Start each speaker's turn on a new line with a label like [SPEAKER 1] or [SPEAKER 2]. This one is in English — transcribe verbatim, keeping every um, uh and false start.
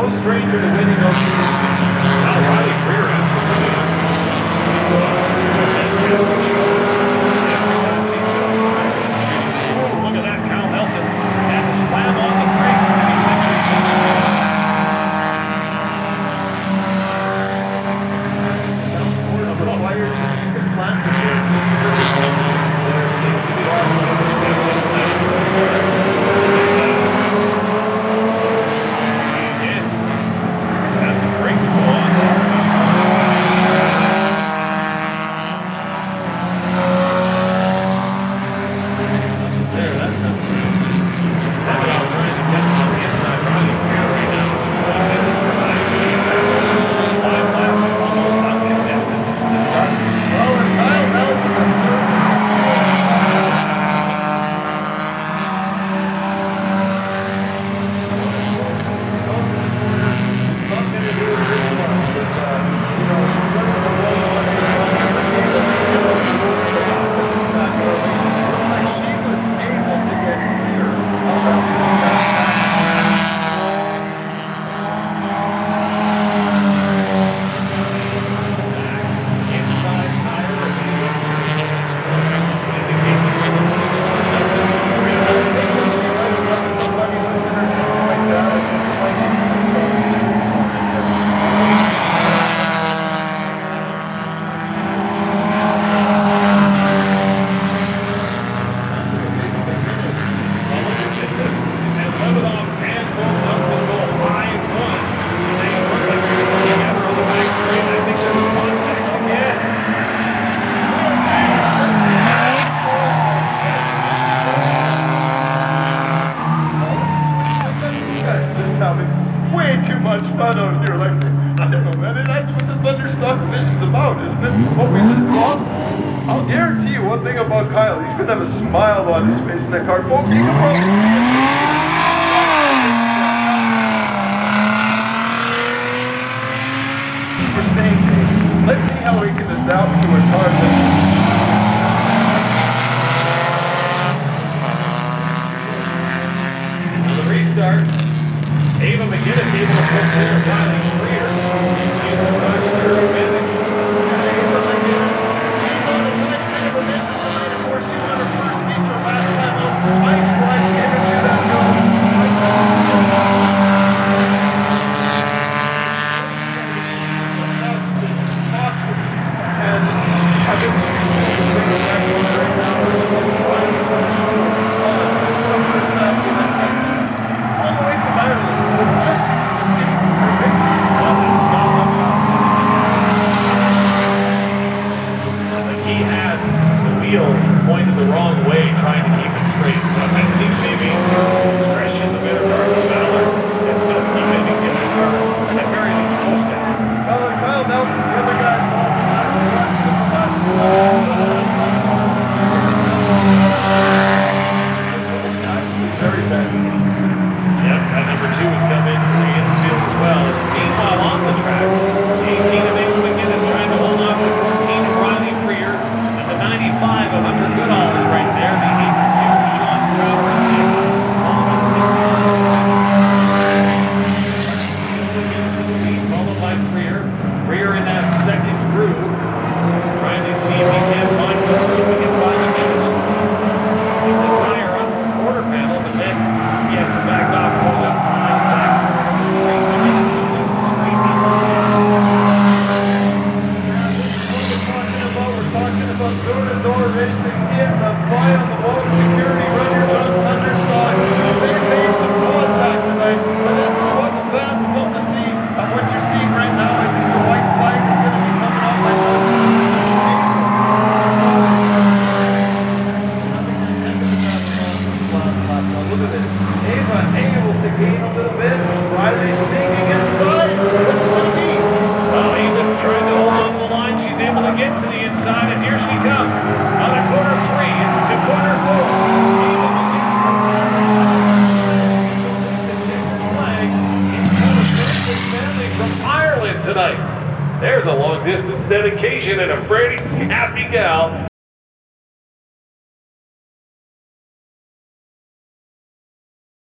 [SPEAKER 1] no stranger to winning those seasons. Now Riley's rear end. Look at that, Kyle Nelson had to slam on the brakes. I'll guarantee you one thing about Kyle, he's going to have a smile on his face in that car. Folks, you can probably... For saying, let's see how he can adapt to a car that... The restart. Ava McGinnis able to put there Riley's rear. She's the driver very advantage. Pointed the wrong way, trying to keep it straight. So I think maybe discretion, the better part of the valor, is going to keep it in the car. At very least, push down. Kyle, Kyle Nelson, the other guy involved in that rest of the last actually very bad. Yep, that number two has come in to the infield as well. Meanwhile, on the track, eighteen of Ava McGinnis trying to hold on to fourteen of Riley Freer. ninety-five of Hunter Goodall is right there. The eighty-two of Sean Crowder. Followed by Freer. Freer in that second group. Trying to see if he can find some room to get by the minutes. It's a tire on the quarter panel, but then he has to back off, goes up behind back. Door-to-door racing in the final, the wall security runners on underside. They made some contact tonight, but this is what the fans want to see. And what you're seeing right now, I think the white flag is going to be coming off like that. Look at this. Ava able to gain a little bit. Riley sneaking inside. What's it going to be? Well, Ava trying to hold on to the line. She's able to get to the inside, and here she comes. On a corner three, it's to corner four. Family from Ireland tonight. There's a long distance dedication and a pretty happy gal.